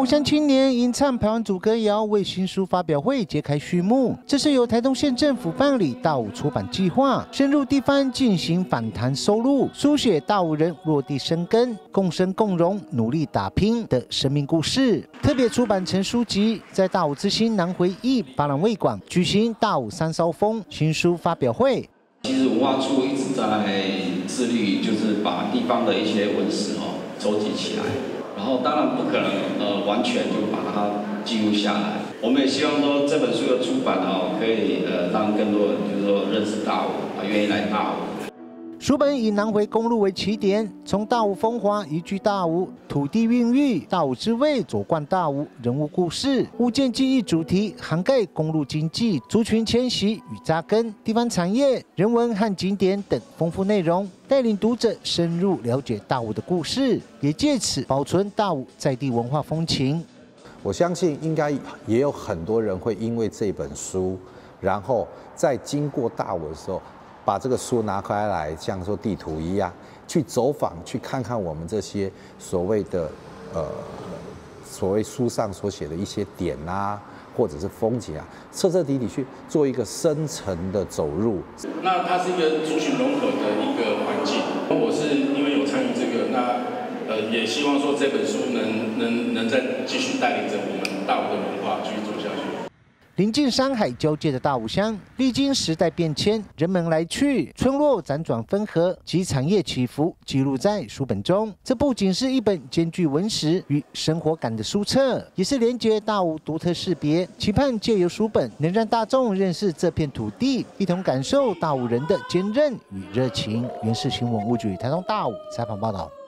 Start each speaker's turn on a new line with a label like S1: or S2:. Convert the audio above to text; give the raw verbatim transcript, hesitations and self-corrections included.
S1: 武乡青年吟唱排湾族歌谣为新书发表会揭开序幕。这是由台东县政府办理大武出版计划，深入地方进行访谈收录，书写大武人落地生根、共生共荣、努力打拼的生命故事。特别出版成书籍，在大武之星南回忆巴朗卫馆举行大武三骚风新书发表会。
S2: 其实文化处一直在致力，就是把地方的一些文史哦收集起来。 然后当然不可能呃完全就把它记录下来。我们也希望说这本书的出版哦，可以呃让更多人就是说认识大武啊，愿意来大武。
S1: 书本以南回公路为起点，从大武风华移居大武，土地孕育大武之味，走贯大武人物故事、物件记忆主题，涵盖公路经济、族群迁徙与扎根、地方产业、人文和景点等丰富内容。 带领读者深入了解大武的故事，也借此保存大武在地文化风情。
S3: 我相信应该也有很多人会因为这本书，然后在经过大武的时候，把这个书拿开来，像说地图一样，去走访，去看看我们这些所谓的呃，所谓书上所写的一些点啊。 或者是风景啊，彻彻底底去做一个深层的走入。
S4: 那它是一个族群融合的一个环境。我是因为有参与这个，那呃也希望说这本书能能能再继续带领着我们大武的文化继续走下去。
S1: 临近山海交界的大武乡，历经时代变迁，人们来去，村落辗转分合及产业起伏，记录在书本中。这不仅是一本兼具文史与生活感的书册，也是连接大武独特识别。期盼借由书本，能让大众认识这片土地，一同感受大武人的坚韧与热情。原视新闻物局台东大武采访报道。